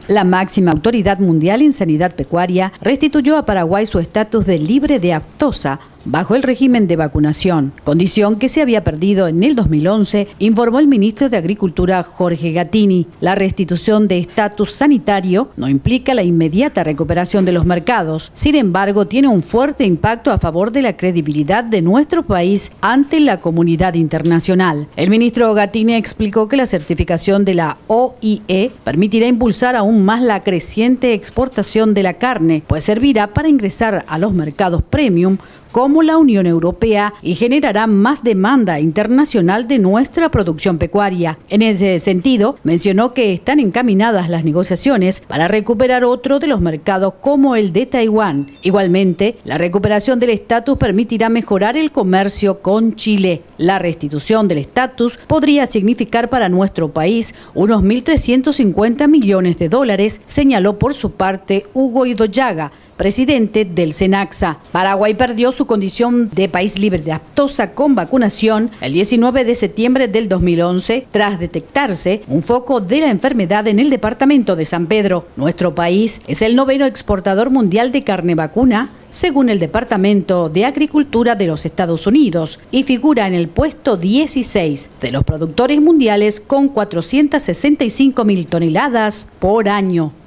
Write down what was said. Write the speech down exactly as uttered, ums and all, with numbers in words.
La máxima autoridad mundial en sanidad pecuaria restituyó a Paraguay su estatus de libre de aftosa bajo el régimen de vacunación, condición que se había perdido en el dos mil once, informó el ministro de Agricultura Jorge Gattini. La restitución de estatus sanitario no implica la inmediata recuperación de los mercados, sin embargo tiene un fuerte impacto a favor de la credibilidad de nuestro país ante la comunidad internacional. El ministro Gattini explicó que la certificación de la O I E permitirá impulsar aún más la creciente exportación de la carne, pues servirá para ingresar a los mercados premium como la Unión Europea y generará más demanda internacional de nuestra producción pecuaria. En ese sentido, mencionó que están encaminadas las negociaciones para recuperar otro de los mercados como el de Taiwán. Igualmente, la recuperación del estatus permitirá mejorar el comercio con Chile. La restitución del estatus podría significar para nuestro país unos mil trescientos cincuenta millones de dólares, señaló por su parte Hugo Idoyaga, presidente del SENACSA. Paraguay perdió su condición de país libre de aftosa con vacunación el diecinueve de septiembre del dos mil once, tras detectarse un foco de la enfermedad en el departamento de San Pedro. Nuestro país es el noveno exportador mundial de carne vacuna, según el Departamento de Agricultura de los Estados Unidos, y figura en el puesto dieciséis de los productores mundiales con cuatrocientas sesenta y cinco mil toneladas por año.